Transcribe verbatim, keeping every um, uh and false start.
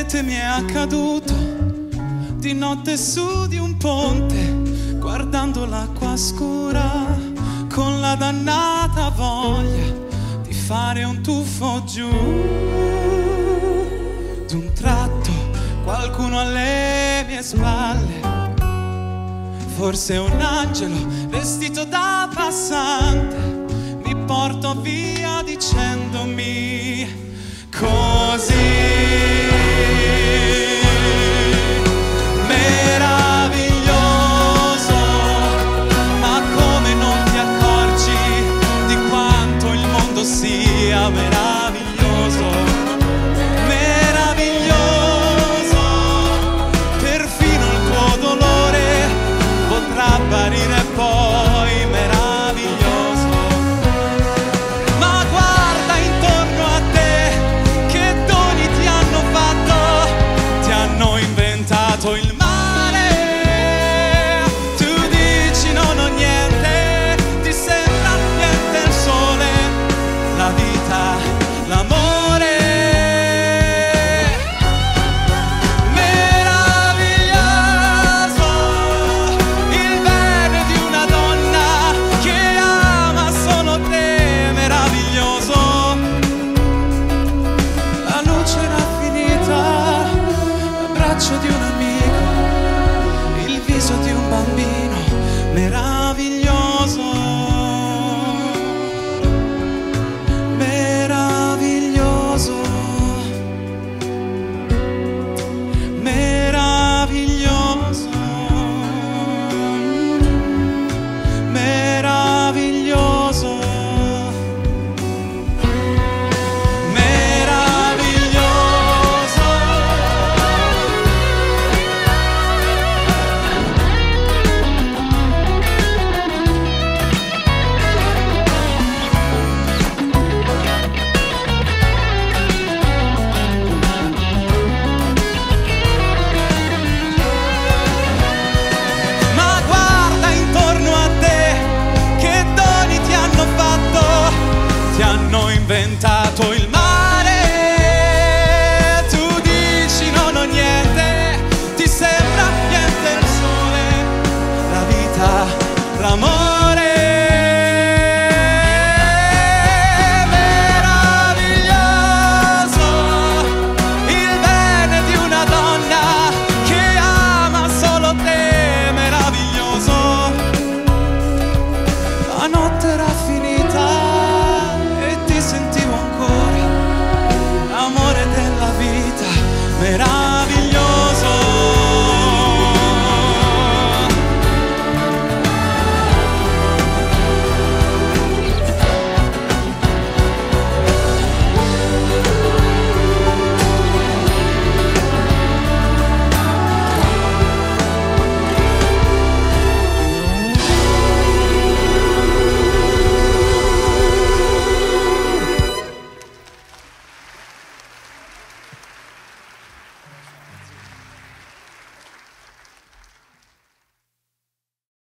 volte mi è accaduto di notte su di un ponte, guardando l'acqua scura, con la dannata voglia di fare un tuffo giù. D'un tratto qualcuno alle mie spalle, forse un angelo vestito da passante, mi portò via dicendomi così. Sia meraviglioso, meraviglioso, perfino il tuo dolore potrà apparire poi meraviglioso. Ma guarda intorno a te, che doni ti hanno fatto, ti hanno inventato il mare. Tu dici non ho niente, ti sembra niente il sole, la vita, l'amore. Meraviglioso il bene di una donna che ama solo te. Meraviglioso la luce raffinita, l'abbraccio di un amico, il viso di un bambino. Meraviglioso. Inventato il mare, tu dici non ho niente, ti sembra niente il sole, la vita, l'amore.